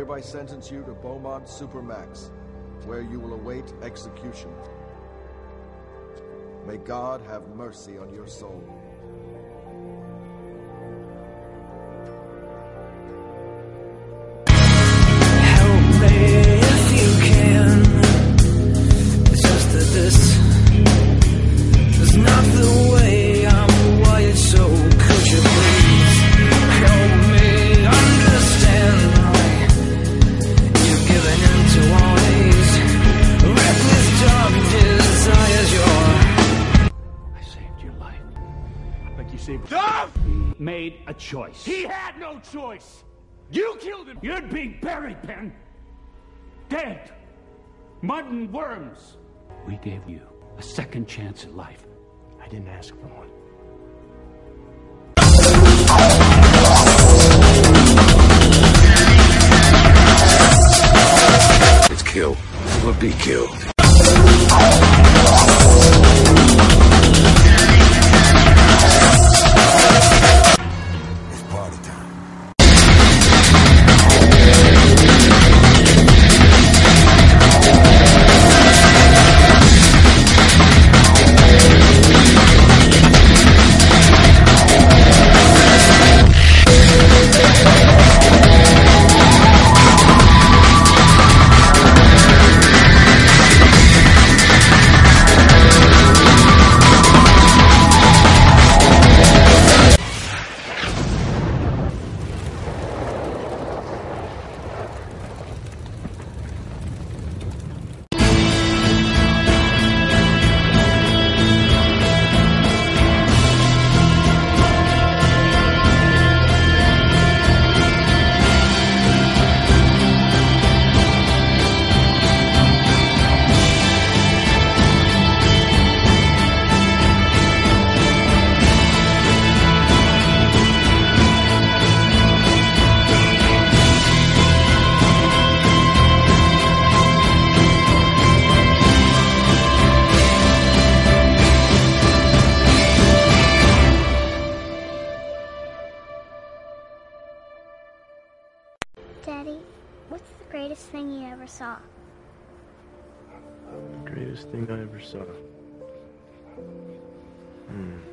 hereby sentence you to Beaumont Supermax, where you will await execution. May God have mercy on your soul. Help me if you can. It's just that this is not the way I'm wired, so could you please help me understand why you're giving in to all these reckless dark desires. I saved your life. Like you saved... He made a choice. He had no choice! You killed him! You're being buried, Ben! Dead! Mud and worms! We gave you a second chance at life. I didn't ask for one. It's kill or be killed. It's party time. Daddy, what's the greatest thing you ever saw? The greatest thing I ever saw.